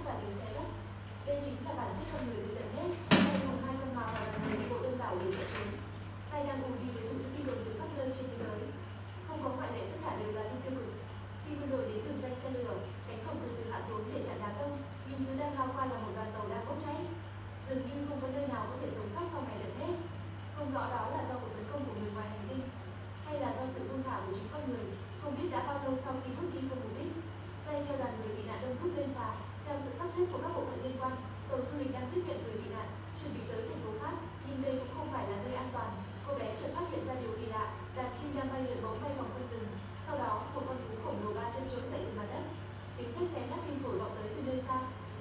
cả đều xé rách. Đây chính là bản chất con người từ tận hết, hay dùng hai con mò vào đằng người bộ đông đảo để chạy trốn. Hay đang ùn đi với vụ tin đồn từ khắp nơi trên thế giới. Không có ngoại lệ, tất cả đều là tin tiêu cực. Khi quân đội đến đường dây xe lửa, cánh cổng từ từ hạ xuống để chặn đám đông, nhưng thứ đang lao qua là một đoàn tàu đang bốc cháy. Dường như không có nơi nào có thể sống sót sau ngày lật hết. Không rõ đó là do cuộc tấn công của người ngoài hành tinh, hay là do sự buông thả của chính con người. Không biết đã bao lâu sau khi bước đi không mục đích, dây theo đoàn người bị nạn đông đúc lên phà. Theo sự sắp xếp của các bộ phận liên quan, tàu du lịch đang tiếp nhận người bị nạn, chuẩn bị tới thành phố khác, nhưng đây cũng không phải là nơi an toàn. Cô bé chợt phát hiện ra điều kỳ lạ, đàn chim đang bay lượn bỗng bay vòng quanh rừng. Sau đó, một con thú khổng lồ ba chân trỗi dậy từ mặt đất, tiếng thét xé nát tim phổi vọng tới từ nơi xa.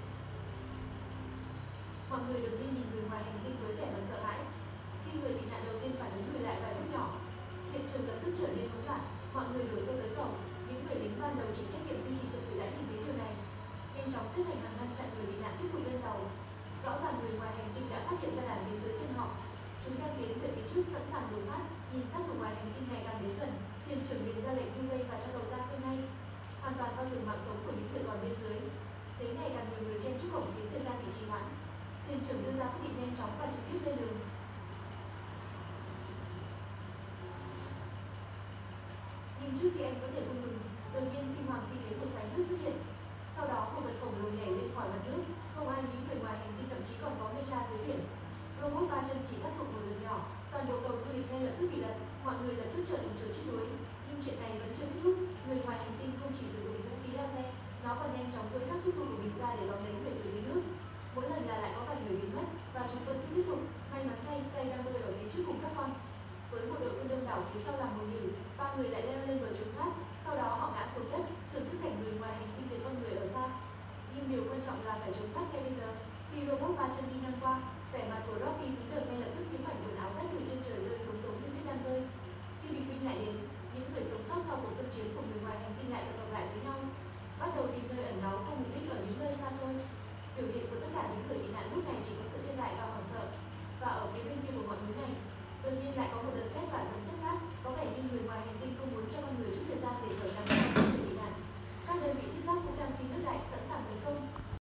Mọi người đột nhiên nhìn người ngoài hành tinh với vẻ mặt sợ hãi. Khi người bị nạn đầu tiên phản ứng lùi lại vài bước nhỏ, hiện trường lập tức trở nên hỗn loạn. Mọi người đổ xô tới cổng. Những người lính ban đầu chịu trách nhiệm duy trì trật tự đã nhìn thấy điều này, nhanh chóng xếp thành hàng ngăn chặn người bị nạn tiếp tục lên tàu. Rõ ràng người ngoài hành tinh đã phát hiện ra đàn đến dưới chân họ. Chúng đang tiến về phía trước sẵn sàng đổ sát. Nhìn sát thủ ngoài hành tinh ngày càng đến gần, thuyền trưởng liền ra lệnh thu dây và cho tàu ra khơi ngay, hoàn toàn coi thường mạng sống của những người còn bên dưới. Thấy ngày càng nhiều người chen chúc cổng khiến thời gian bị trì hoãn, thuyền trưởng đưa ra quyết định nhanh chóng và trực tiếp lên đường. Nhưng trước khi anh có thể vui mừng, đột nhiên kinh hoàng khi thấy một xoáy nước xuất hiện. Sau đó một vật khổng lồ nhảy lên khỏi mặt nước. Không ai nghĩ người ngoài hành tinh thậm chí còn có mê tra dưới biển. Robot ba chân chỉ tác dụng một lần nhỏ, toàn bộ tàu du lịch ngay lập tức bị lật. Mọi người lập tức trở thành chuột chết đuối. Nhưng chuyện này vẫn chưa kết thúc. Người ngoài hành tinh không chỉ sử dụng vũ khí laser, nó còn nhanh chóng duỗi các xúc tu của mình ra để đón lấy người từ dưới nước. Mỗi lần là lại có vài người bị mất, và chúng vẫn cứ tiếp tục. May mắn thay, dây đang bơi ở phía trước cùng các con. Với một đội quân đông đảo phía sau làm mồi nhử, ba người lại leo